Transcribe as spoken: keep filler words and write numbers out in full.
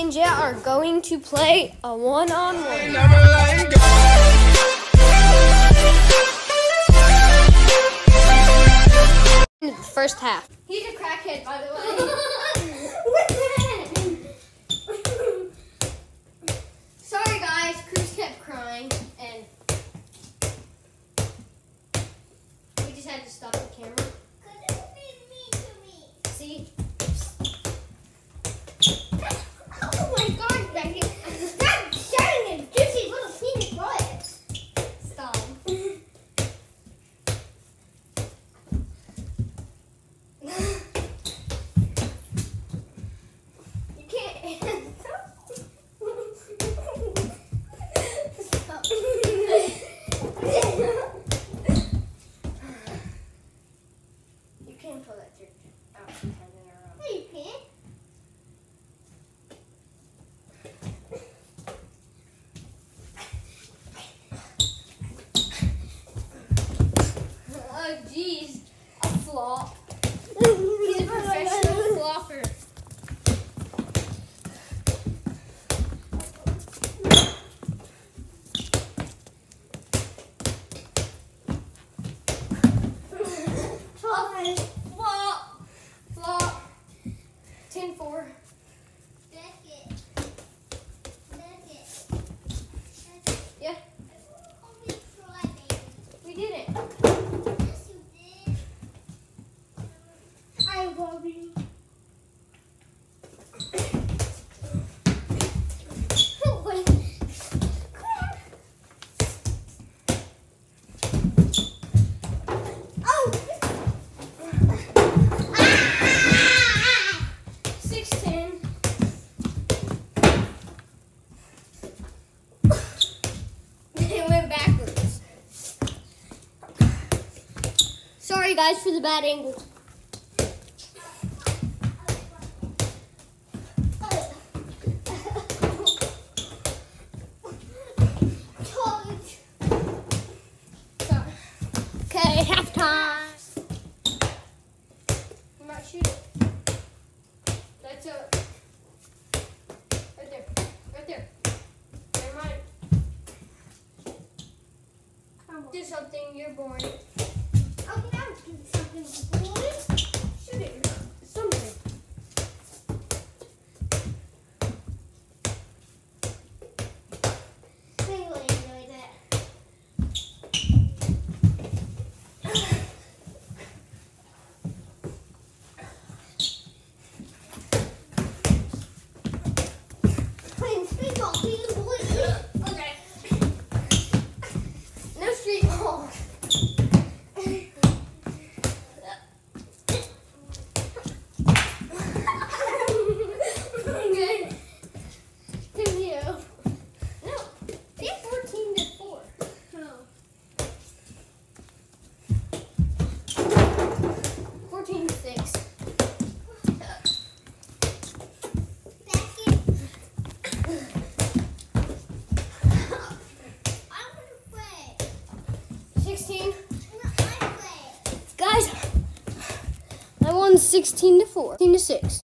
and Jet are going to play a one-on-one. In the first half. He's a crackhead, by the way. Sorry, guys. Cruz kept crying, and we just had to stop the camera. Couldn't be mean to me. See? Oh my God, Becky! Stop shouting at juicy little peanut butters. Stop. You can't. Stop. You can't pull that trick out from having her own. No, you can't. Oh, jeez. A flop. He's a professional flopper. Try. Flop. Flop. ten four. Deck it. Deck it. Deck it. Yeah, Only try, baby. we did it. Yes, you did. I love you. Wait. Crap. Oh. Ah! six ten. It went backwards. Sorry, guys, for the bad angle. Sorry. Okay, halftime. I'm not shooting. That's a. Right there. Right there. Never mind. Do something, you're boring. Okay, now let's do something boring. Shoot it. Something. They will enjoy that. Playing speedball, please, boys. Okay. No street ball. Okay. Continue. No. Be fourteen to four. No. fourteen to six. Back it. I want to play. sixteen. No, I play. Guys, I won sixteen to four. sixteen to six.